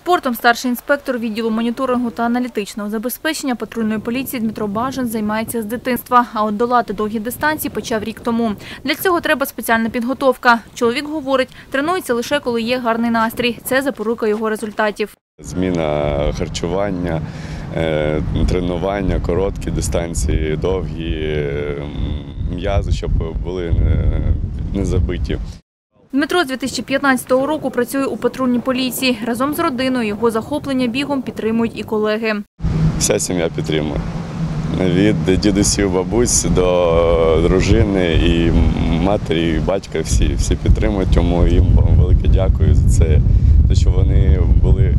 Спортом старший інспектор відділу моніторингу та аналітичного забезпечення патрульної поліції Дмитро Бажан займається з дитинства, а от долати довгі дистанції почав рік тому. Для цього треба спеціальна підготовка. Чоловік говорить, тренується лише коли є гарний настрій. Це запорука його результатів. Зміна харчування, тренування, короткі дистанції, довгі, м'язи, щоб були не забиті. Дмитро з 2015 року працює у патрульній поліції. Разом з родиною його захоплення бігом підтримують і колеги. Вся сім'я підтримує. Від дідусів, бабусь до дружини, і матері, і батька всі підтримують. Тому їм велике дякую за це, що вони були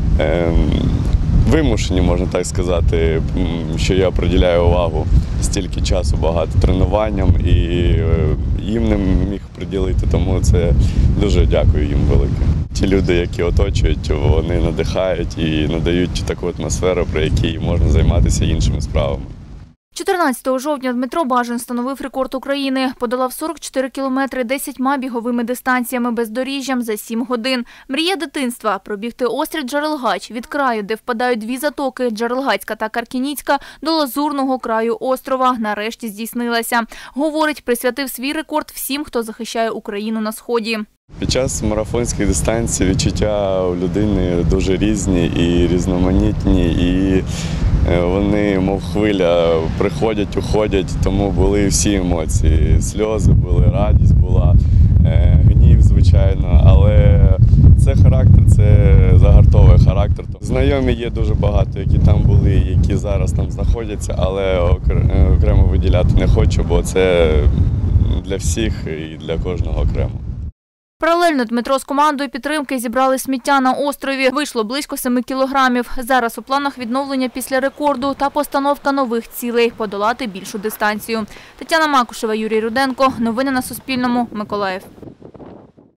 вимушені, можна так сказати, що я приділяю увагу стільки часу багато тренуванням і їм не міг приділити, тому це дуже дякую їм велике. Ті люди, які оточують, вони надихають і надають таку атмосферу, при якій можна займатися іншими справами. 14 жовтня Дмитро Бажан встановив рекорд України. Подолав 44 кілометри 10 біговими дистанціями бездоріжжям за 7 годин. Мрія дитинства – пробігти острів Джерелгач від краю, де впадають дві затоки – Джерелгацька та Каркініцька, до лазурного краю острова. Нарешті здійснилася. Говорить, присвятив свій рекорд всім, хто захищає Україну на Сході. Під час марафонських дистанцій відчуття у людини дуже різні і різноманітні, і вони, мов хвиля, приходять, уходять, тому були всі емоції. Сльози були, радість була, гнів, звичайно, але це характер, це загартовий характер. Знайомі є дуже багато, які там були, які зараз там знаходяться, але окремо виділяти не хочу, бо це для всіх і для кожного окремо. Паралельно Дмитро з командою підтримки зібрали сміття на острові. Вийшло близько 7 кілограмів. Зараз у планах відновлення після рекорду та постановка нових цілей – подолати більшу дистанцію. Тетяна Макушева, Юрій Руденко. Новини на Суспільному. Миколаїв.